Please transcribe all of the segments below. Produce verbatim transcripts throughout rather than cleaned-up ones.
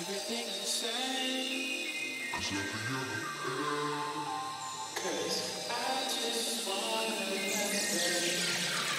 everything you say. Cause I just wanna stay.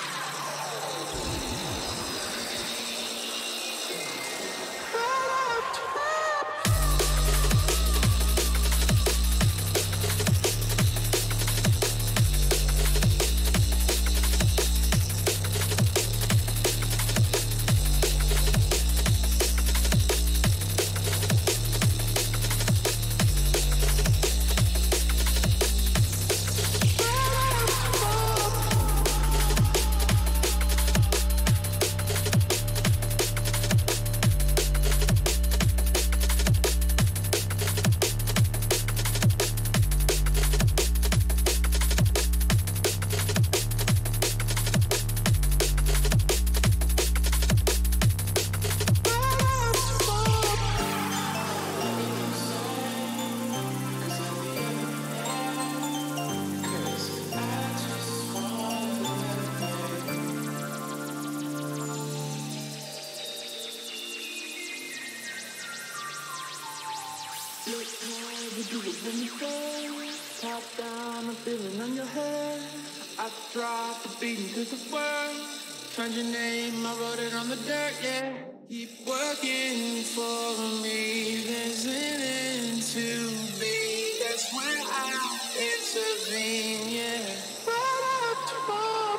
Found your name, I wrote it on the dirt, yeah. Keep working for me, listening to me. That's when I intervene, yeah. Right up to my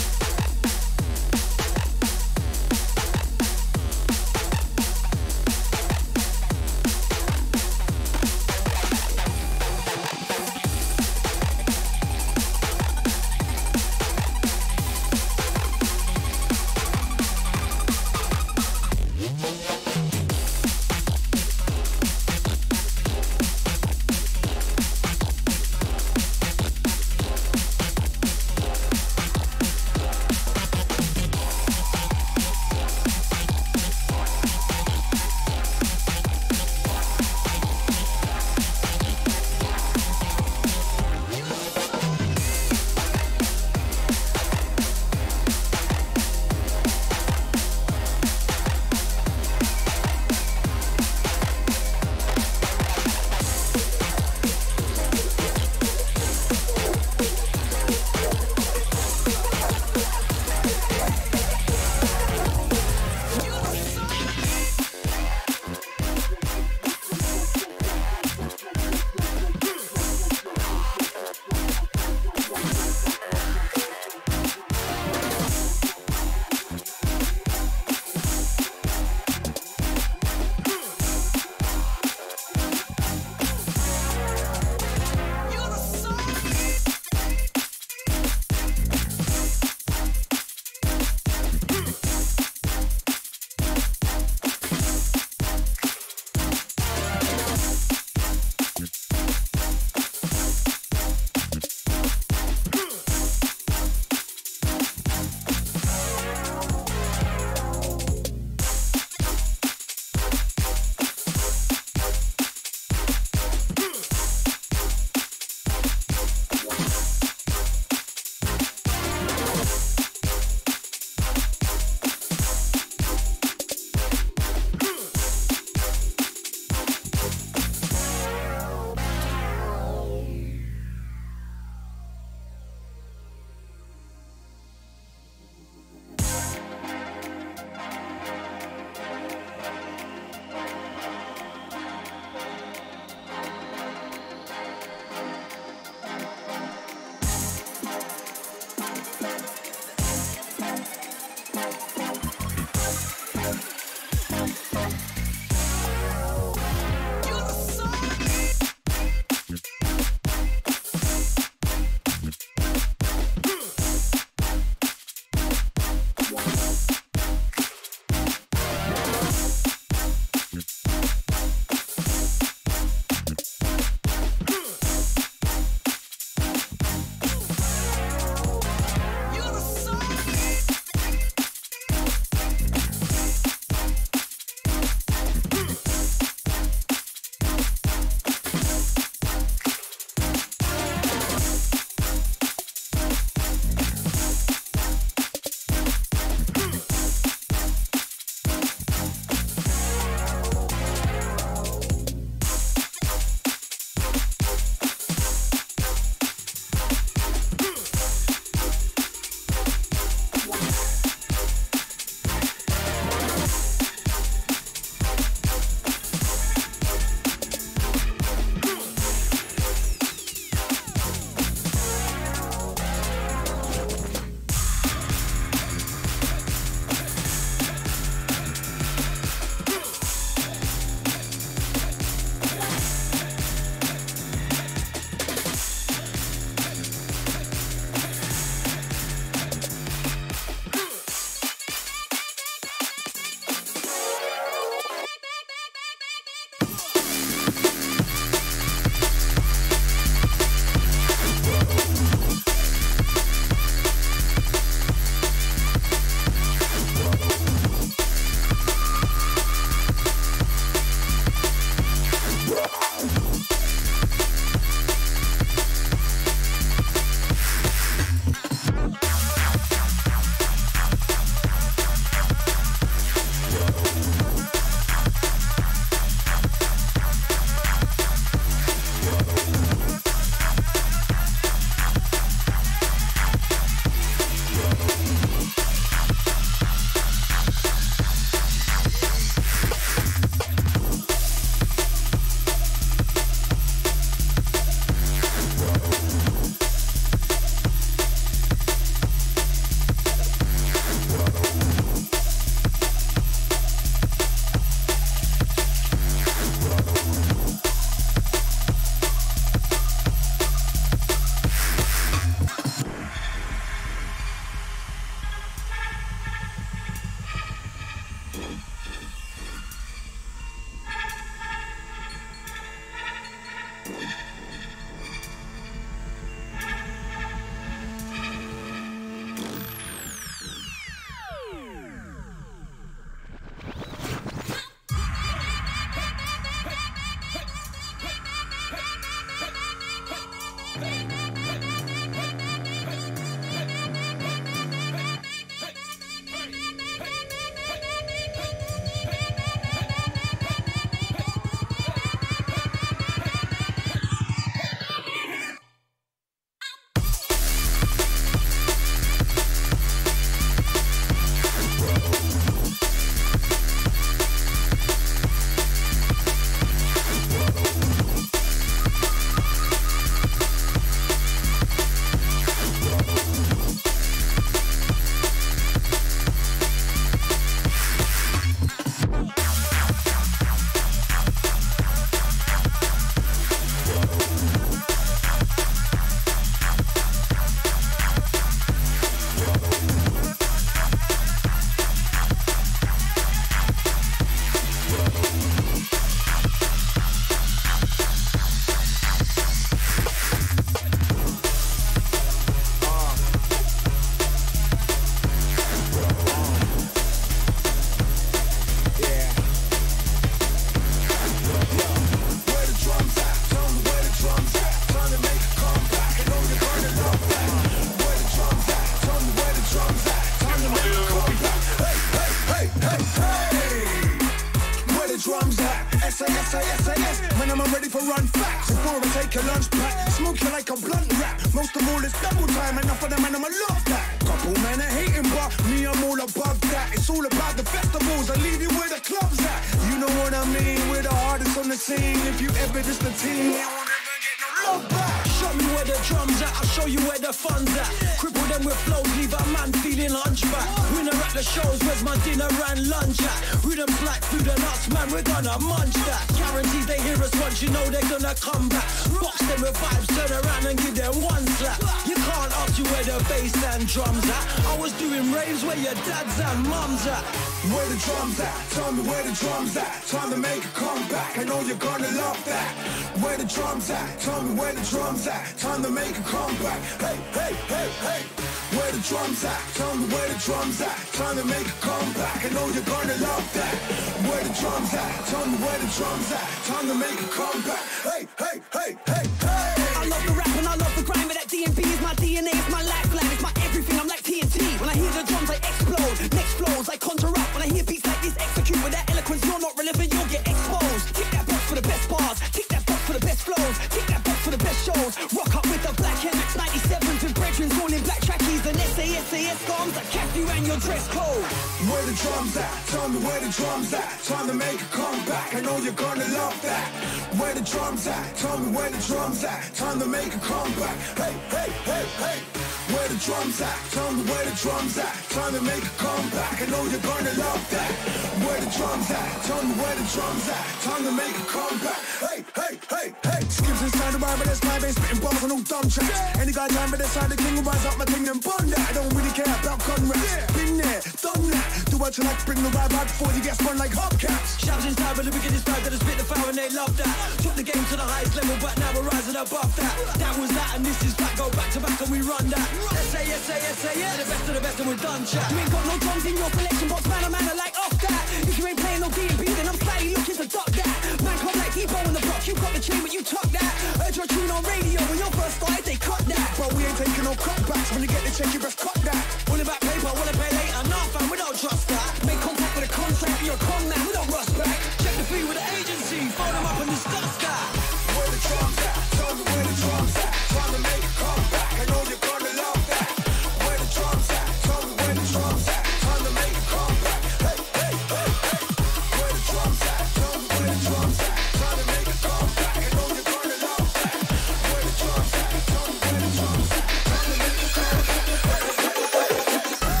S A S A S. Man, I'm ready for run facts. Before I take a lunch pack, smoke you like a blunt wrap. Most of all, it's double time. Enough of them, and I'ma love that. Couple men are hating, but me, I'm all above that. It's all about the festivals. I leave you where the club's at. You know what I mean? We're the hardest on the scene. If you ever diss the team, you won't ever get no love back. Show me where the drums at, I'll show you where the fun's at. Cripple them with flows, leave a man feeling hunchback. Winner at the shows, where's my dinner and lunch at? Rhythms like food and us, man, we're gonna munch that. Guaranteed they hear us once, you know they're gonna come back. Box them with vibes, turn around and give them one slap. You can't ask you where the bass and drums at. I was doing raves where your dads and mums at. Where the drums at? Tell me where the drums at. Time to make a comeback, I know you're gonna love that. Where the drums at? Tell me where the drums at. Time to make a comeback. Hey, hey, hey, hey. Where the drums at? Tell me where the drums at. Time to make a comeback. I know you're gonna love that. Where the drums at? Tell me where the drums at. Time to make a comeback. Hey, hey, hey, hey, hey. I love the rap and I love the grind, but that D M B is my D N A, it's my lifeline, it's my everything. I'm like T N T. When I hear the drums, I explode. Next flows, I conjure up. When I hear beats like this, execute with that eloquence. You're not relevant, you'll get exposed. Tick that box for the best bars. Tick that box for the best flows. Tick that box for the best shows. Rock up with the black M X ninety-sevens with brethren, all in black trackies and S A S A S bombs that cap you and your dress code. Where the drums at? Tell me where the drums at. Time to make a comeback. I know you're gonna love that. Where the drums at? Tell me where the drums at. Time to make a comeback. Hey, hey, hey, hey. Where the drums at? Tell me where the drums at. Time to make a comeback. I know you're gonna love that. Where the drums at? Tell me where the drums at. Time to make a comeback. Hey, hey, hey, hey. Skips inside the bar, but that's my base. Spitting bombs on no dumb tracks. Any guy time, but decide the king will rise up my thing and bun that. I don't really care about gun rats. Been there, done that. Do what you like, bring the vibe out before you get spun like hubcaps. Shouts inside, but the biggest vibe that has spit the fire and they love that. Took the game to the highest level, but now we're rising above that. That was that, and this is back. Go back to back, and we run that. S A S A S A, yeah, the best of the best, and we're done, chat. You ain't got no drums in your collection, box man, a man, I like off that. If you ain't playing no D and B, then I'm slightly looking to duck that. Man, come like Debo in the block, you got the chain, but you tuck that. Heard your tune on radio, when your first started, they cut that. But we ain't taking no cutbacks. When you get the check, you best cut that. All about paper, wanna pay later, nah fam, we don't trust that. Make contact with a contract, you're a con man, we don't rush back. Check the fee with the agency, phone them up and discuss that. Where the drums at? Tell me where the drums at. Time to make a comeback. I know you're gonna love that. Where the drums at? Tell me where the drums at. Time to make a comeback. Hey, hey, hey, hey. Where the drums at? Tell me where the drums at. Time to make a comeback. I know you're gonna love that. Where the drums at? Tell me where the drums at. Time to make a comeback. Hey, hey, hey, hey.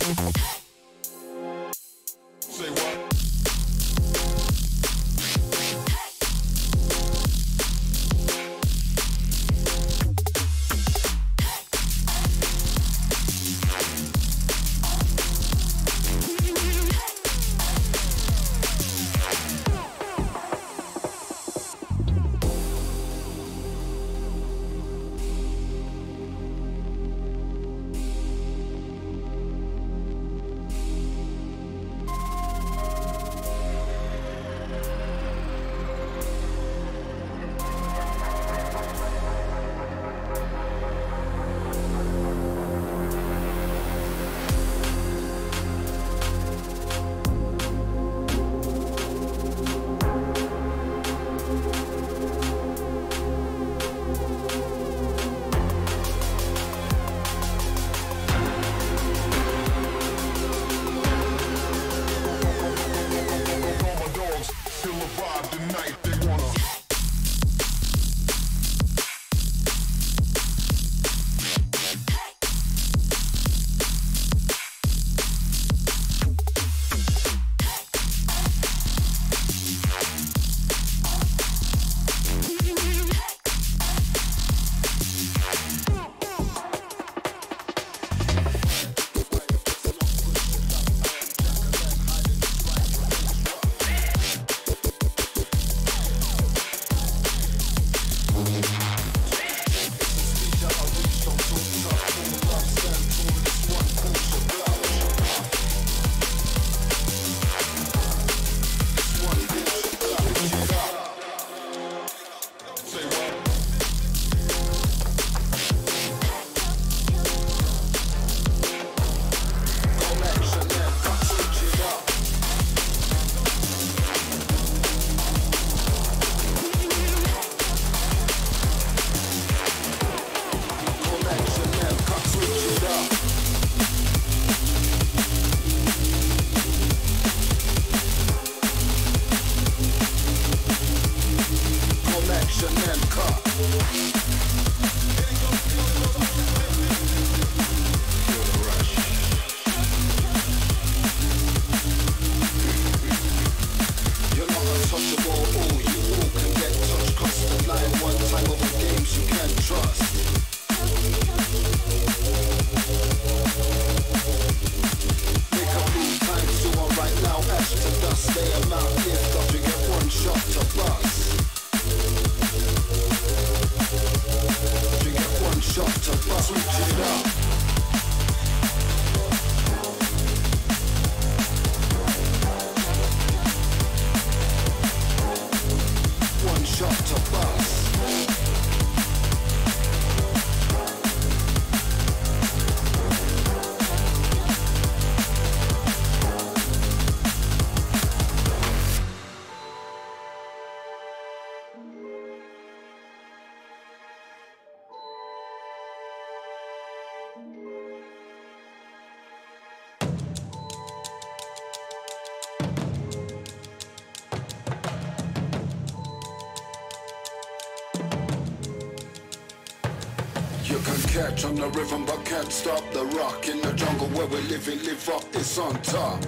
Catch on the rhythm but can't stop the rock. In the jungle where we live and live up, it's on top.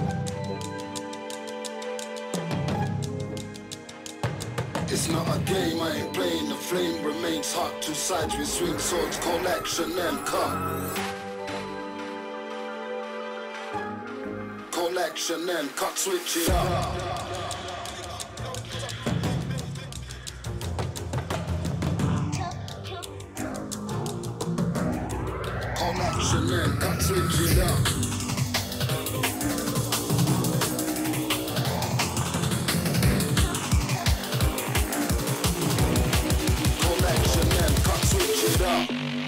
It's not a game, I ain't playing. The flame remains hot. Two sides we swing swords, call action and cut. Call action and cut, switch it up. Action and cut, switch it up. Call action and cut, switch it up.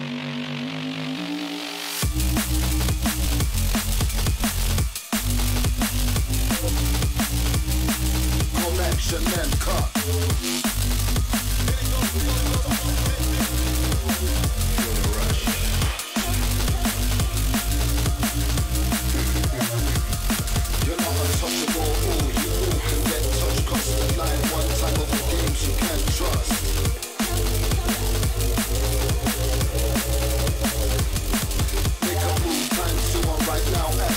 Call action and cut. Now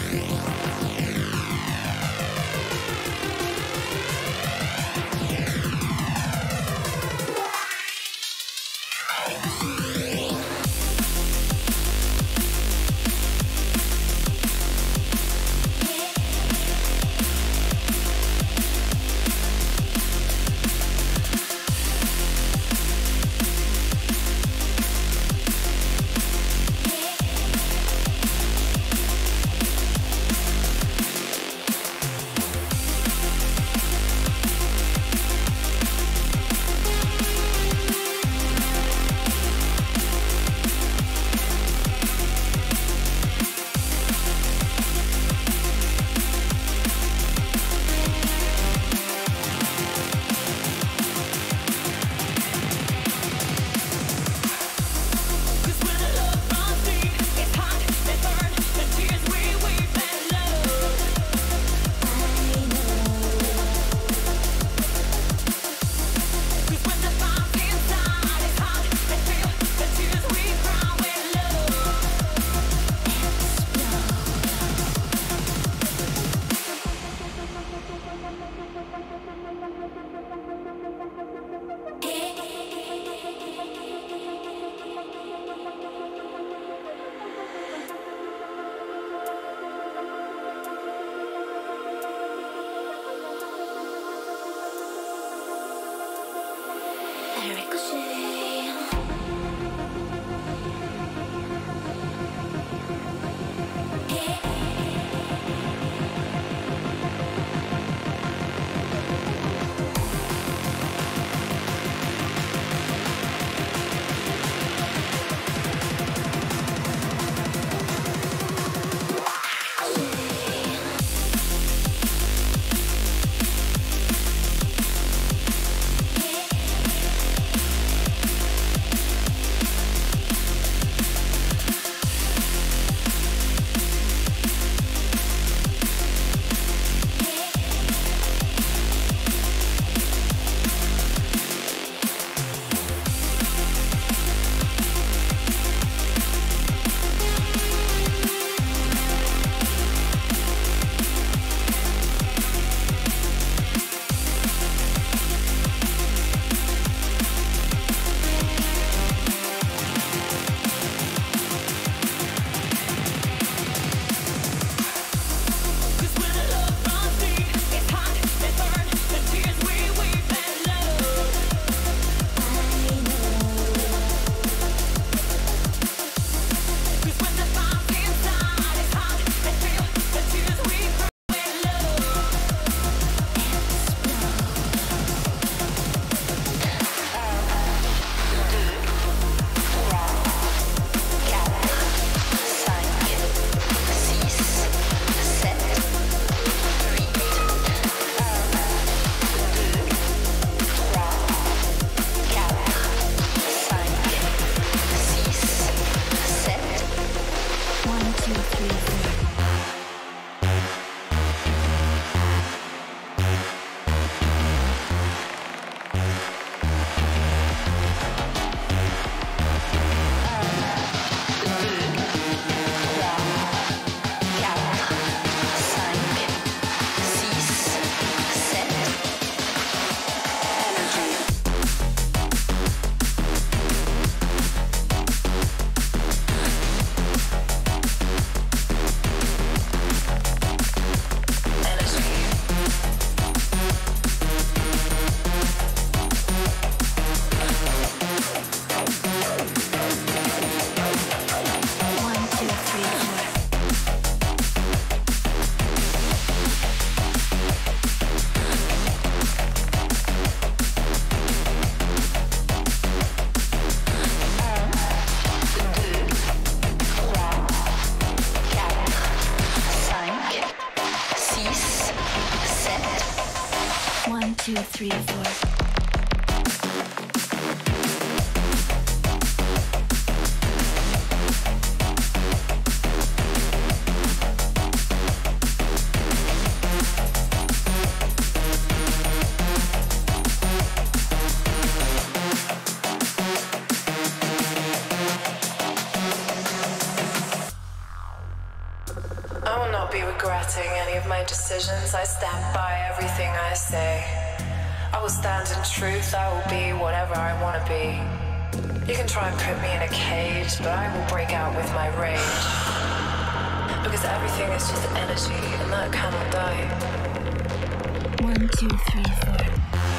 two, three, four. I will not be regretting any of my decisions. I stand by everything I say. I will stand in truth. I will be whatever I want to be. You can try and put me in a cage, but I will break out with my rage. Because everything is just energy, and that cannot die. One, two, three, four.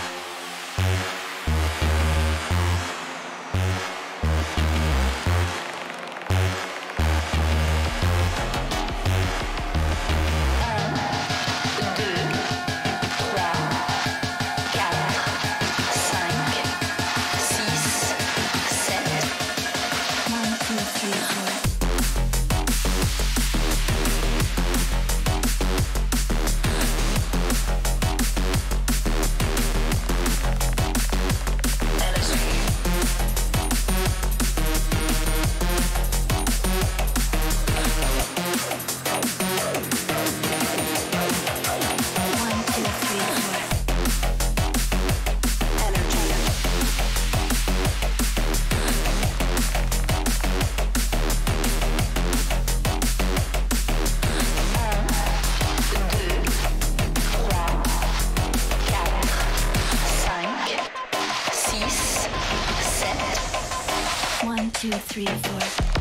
Two, three, four.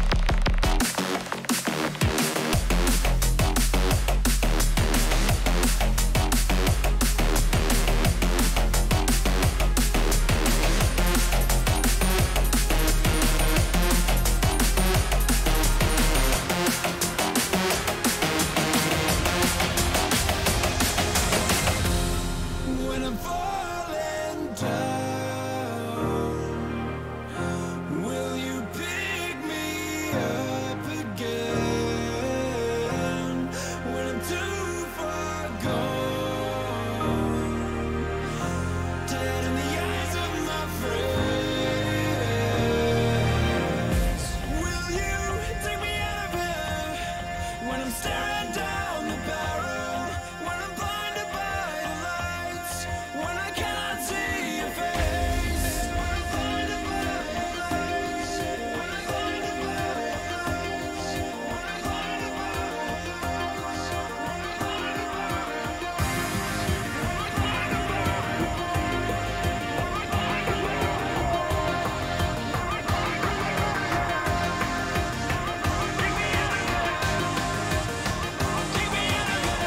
When I'm falling down, will you pick me up again? When I'm too far gone, dead in the eyes of my friends, will you take me out of here? When I'm staring down the barrel, when I'm blinded by the lights, when I cannot see your face, when I'm blinded by the lights, when I'm blinded by the lights, when I'm blinded by the lights, when I'm blinded by Take me out of here.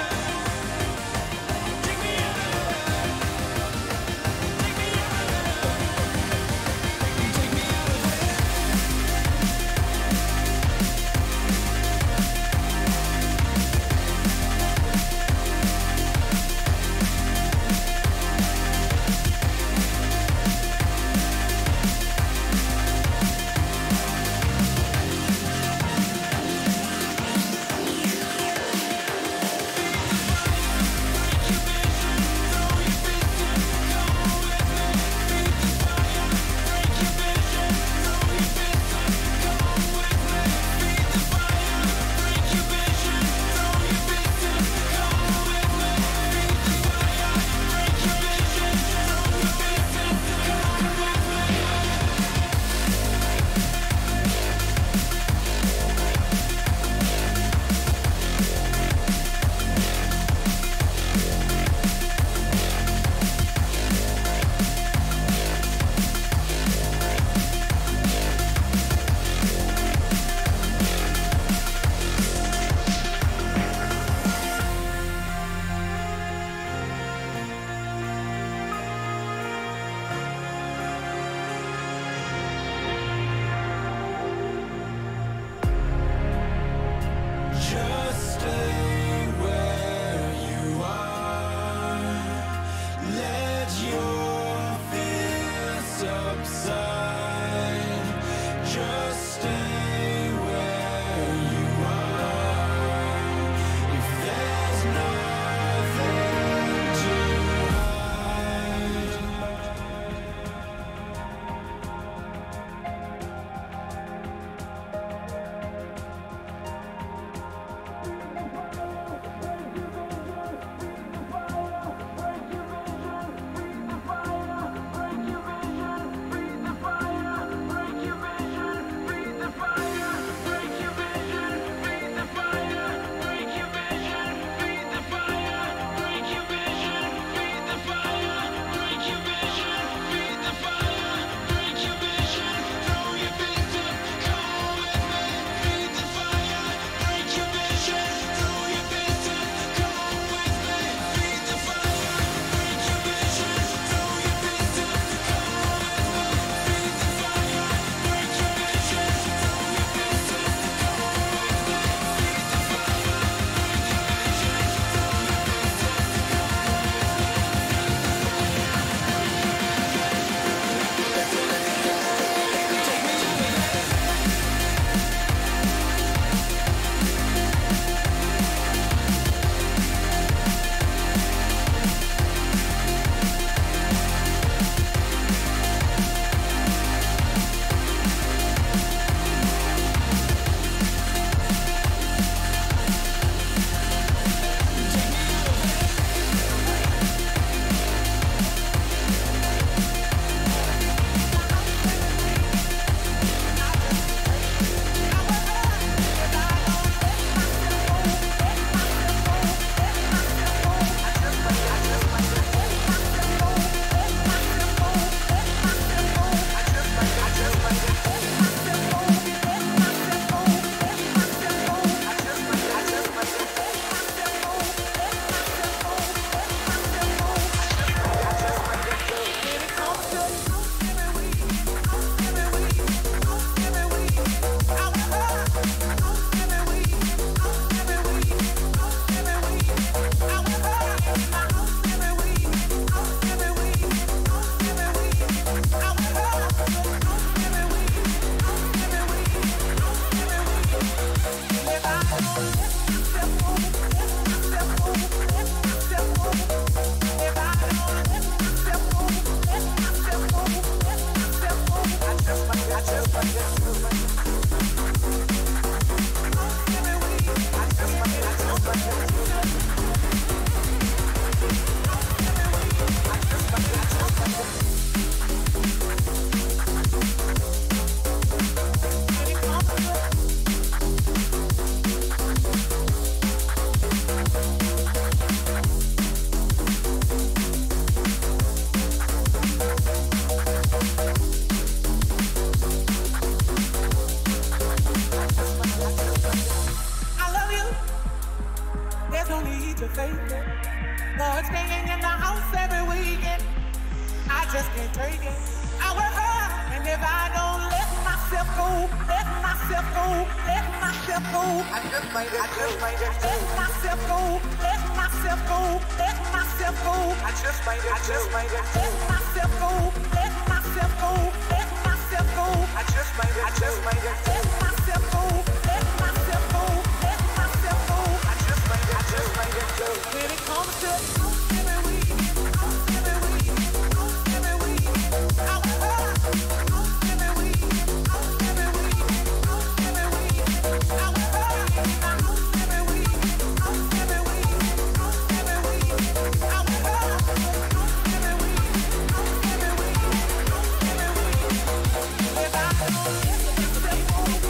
to faith. Lord, staying in the house every weekend. I just can't take it. I work hard, and if I don't let myself go, let myself go, let myself go, I just made it, I just made it. Let myself go, let myself go, let myself go, I just made it, I just made it. Let myself go, let myself go, let myself go, I just made it, I just made it. Let myself go, let myself go, let myself go, I just made it, I just made it. When it comes to every week, every week, every week, I work hard. Every week, every week, every week, I work hard. Every week, every week, every week, I work hard. Every week, every week, every week. If I don't let myself go.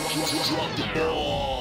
Drop the ball.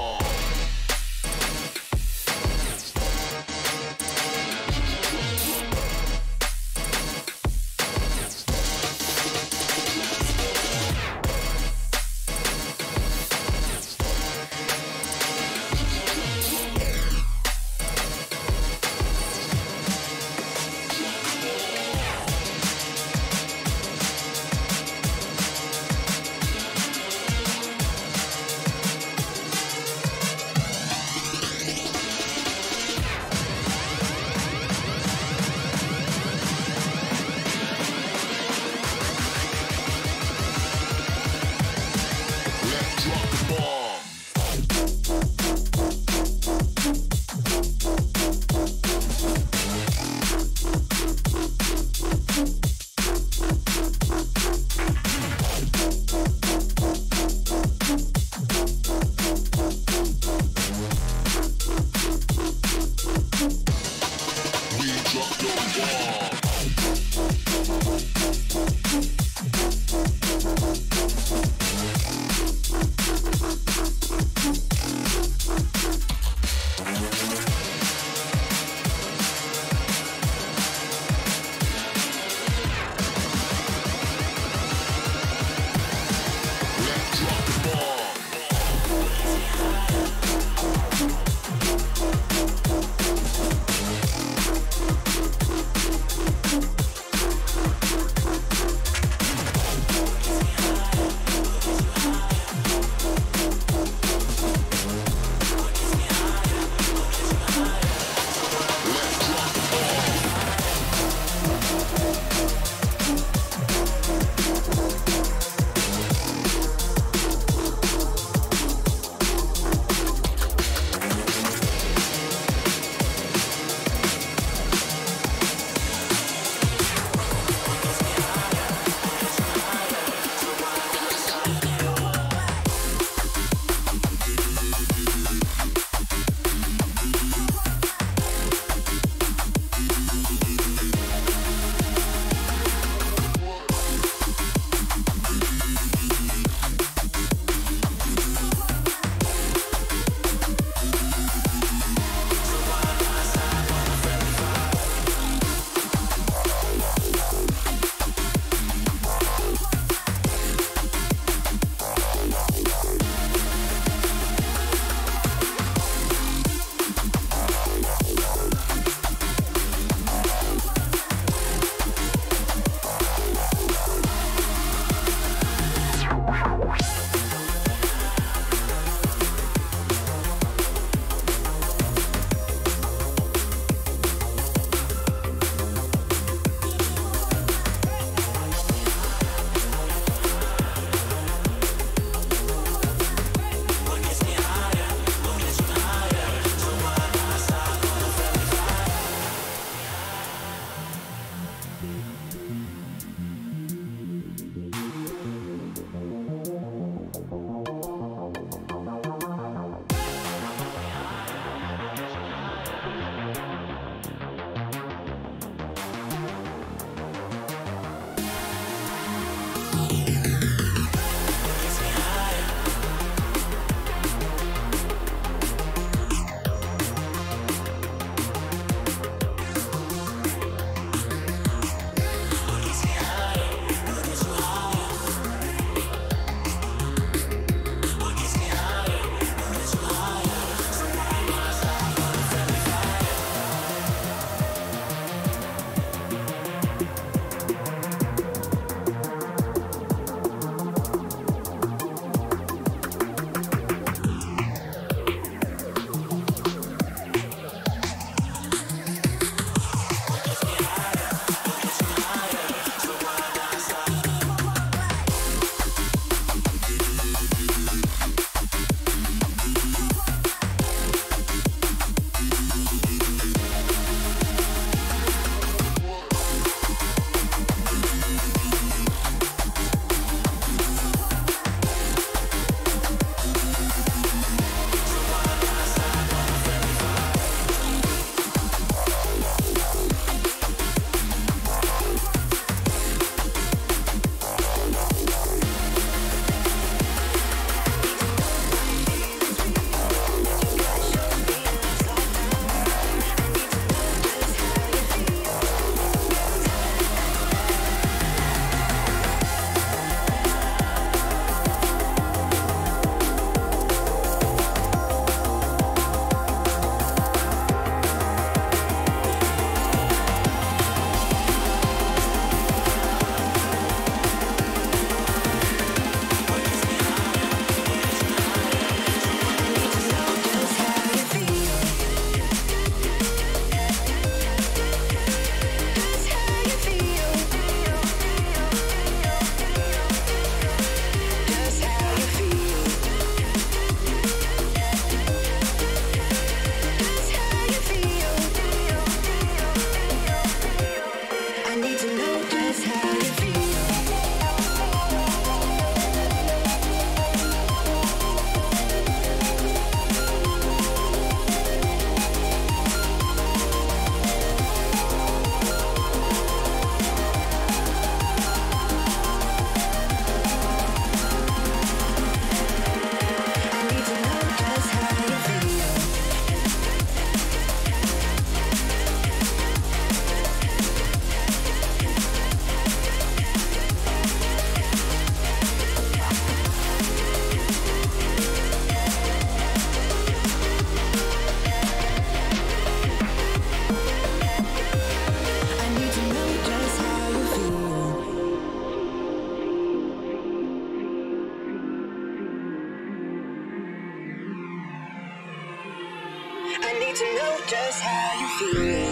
to know just how you feel.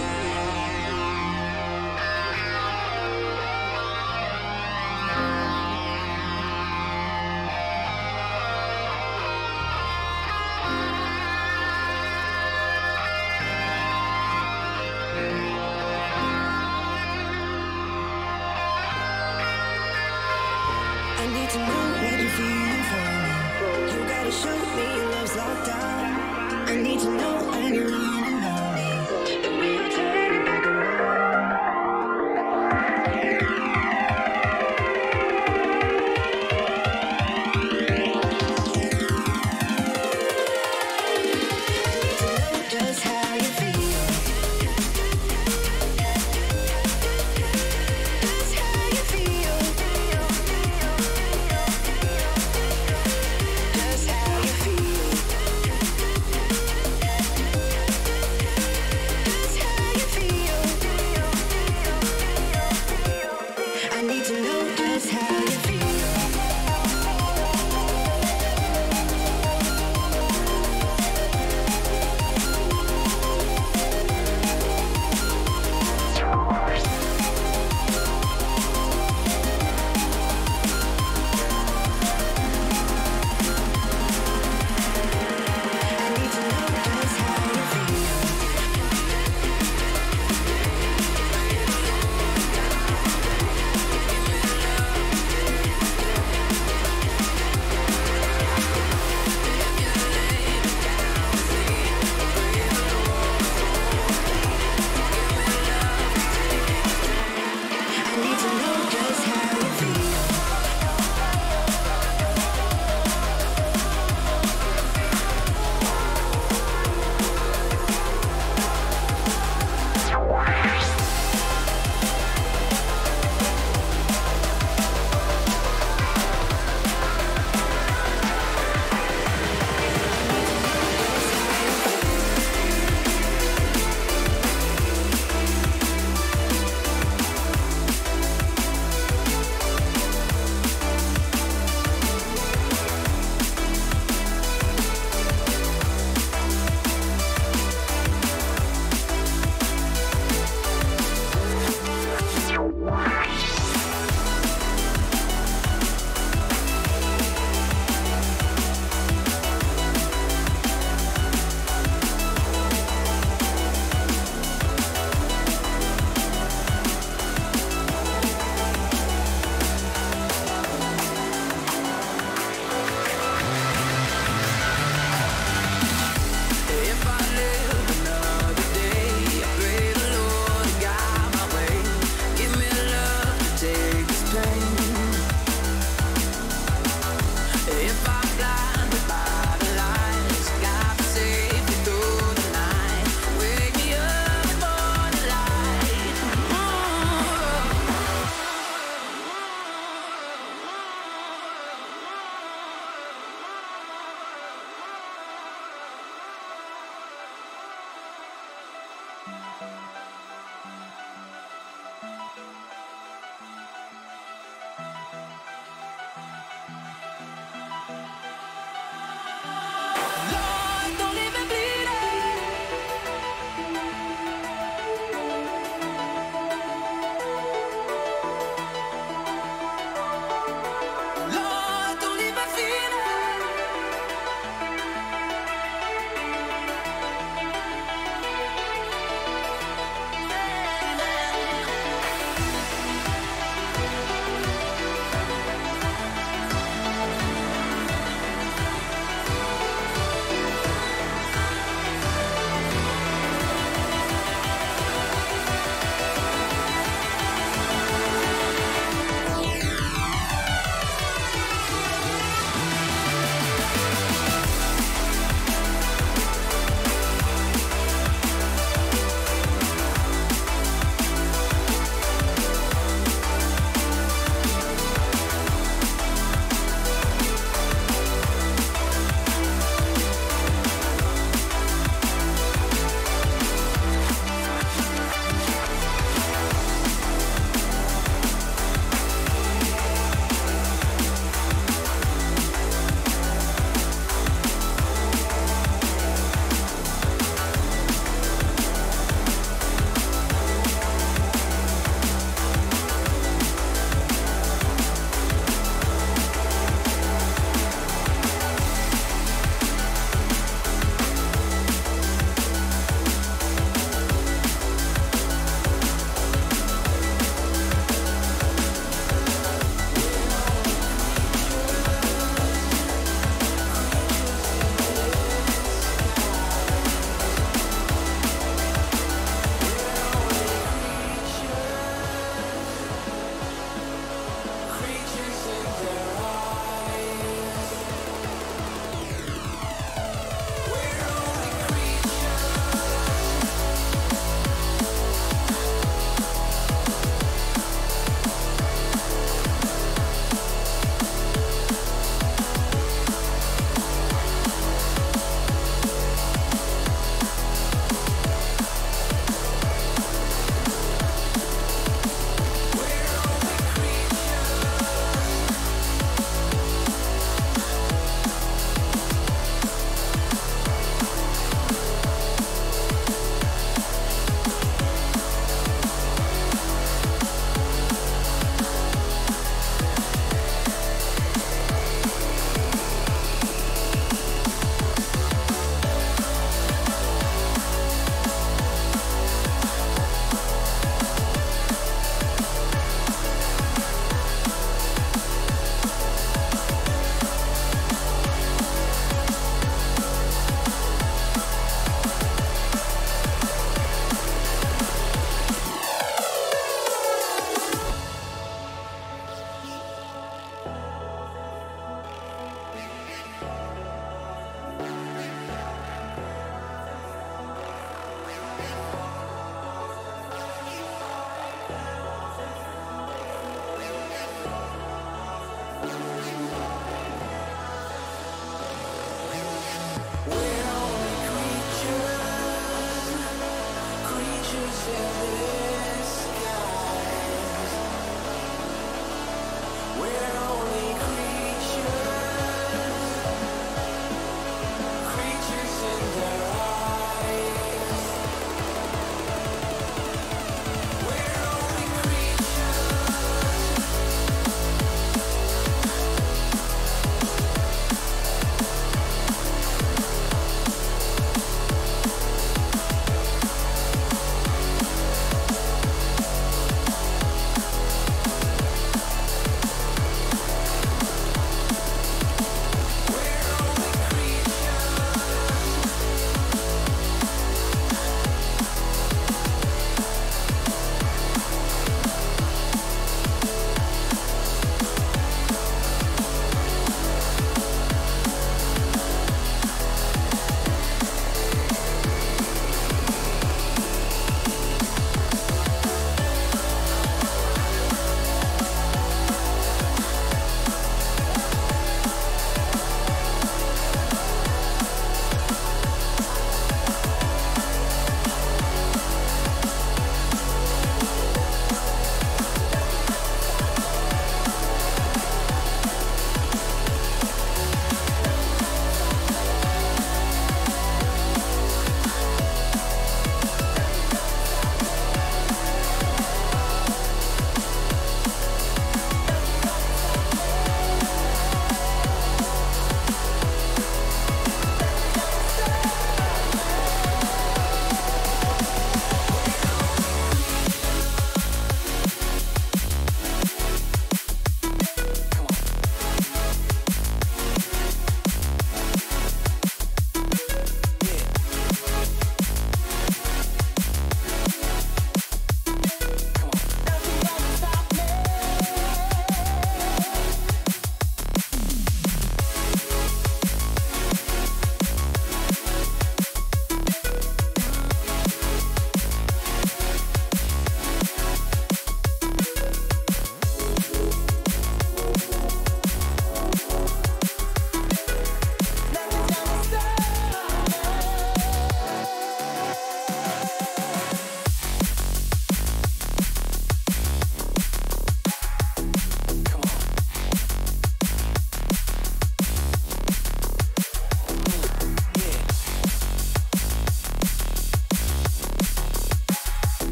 I need to know what you're feeling for me. You gotta show me your love's locked down. I need to know when you're running on me.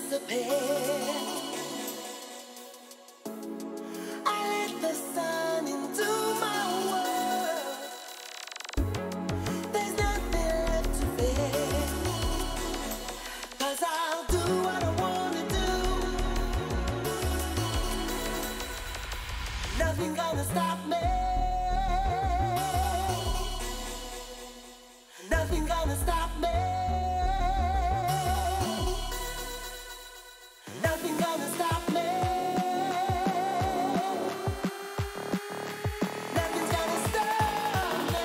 disappear. I let the sun into my world. There's nothing left to fear, 'cause I'll do what I wanna do. Nothing gonna stop me. Nothing gonna stop me. Nothing gonna stop me. Nothing's gonna stop me.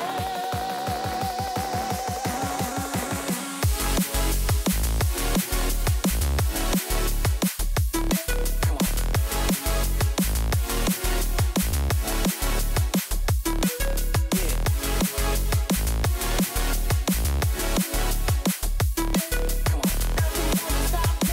Come on. Yeah. Come on. Nothing's gonna stop me.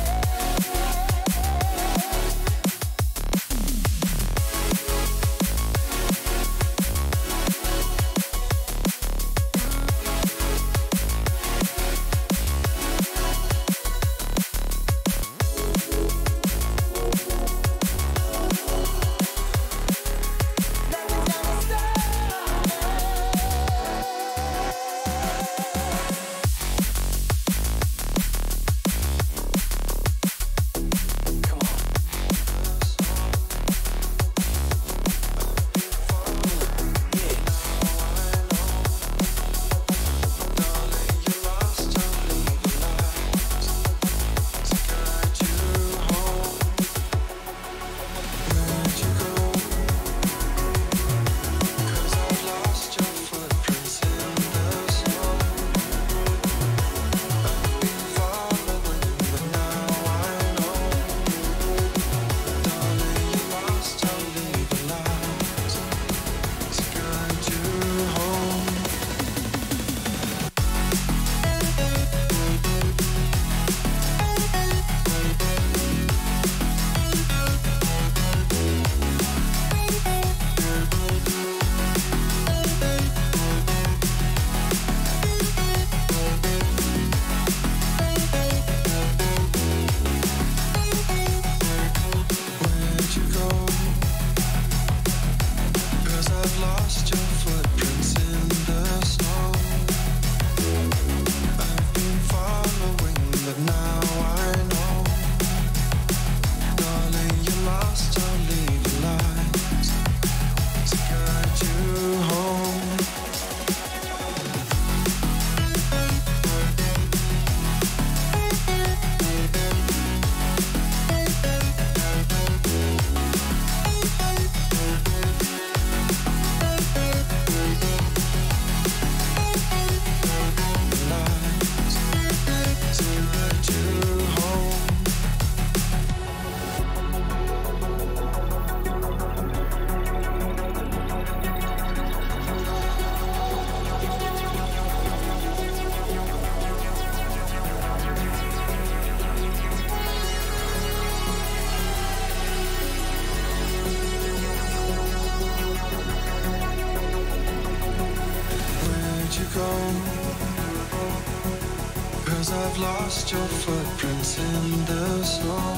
Cause I've lost your footprints in the snow.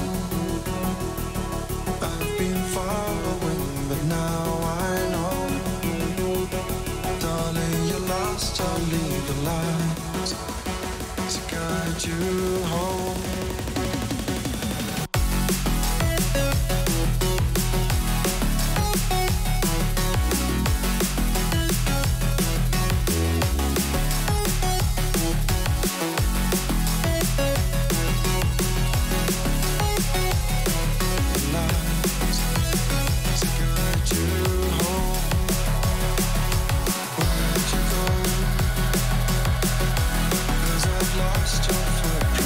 I've been following, but now I know. Darling, you're lost, I'll leave the light to guide you home. Lost your footprint.